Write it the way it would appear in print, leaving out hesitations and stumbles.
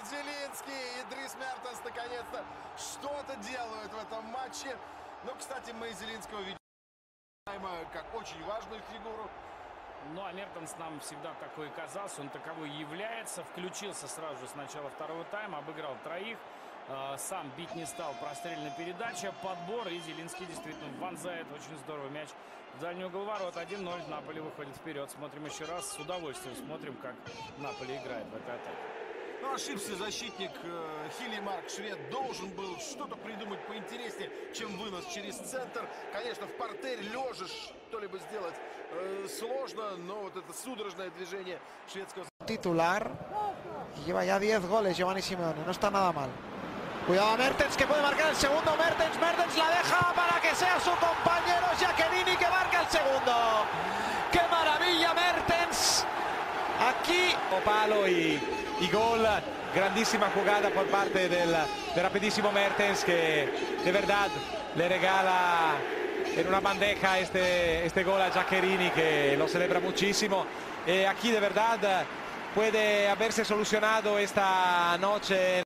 Зелинский и Дрис Мертенс наконец-то что-то делают в этом матче. Ну, кстати, мы Зелинского видим как очень важную фигуру. Ну, а Мертенс нам всегда такой казался, он таковой является. Включился сразу же с начала второго тайма, обыграл троих. Сам бить не стал, прострельная передача, подбор, и Зелинский действительно вонзает очень здорово мяч в дальний угол ворот. 1-0, Наполи выходит вперед. Смотрим еще раз, с удовольствием смотрим, как Наполи играет в этой атаке. Ну, ошибся защитник Хилли Марк Швед. Должен был что-то придумать поинтереснее, чем вынос через центр. Конечно, в партере лежа что-либо сделать сложно, но вот это судорожное движение шведского... Titular, lleva ya 10 goles Giovanni Simeone, no está nada mal. Cuidado a Mertens, que puede marcar el segundo. Mertens la deja para que sea su compañero Giaccherini, que marca el segundo. ¡Qué maravilla Mertens! Aquí palo y gol, grandísima jugada por parte del rapidísimo Mertens, que de verdad le regala en una bandeja este gol a Giaccherini, que lo celebra muchísimo. Aquí de verdad puede haberse solucionado esta noche.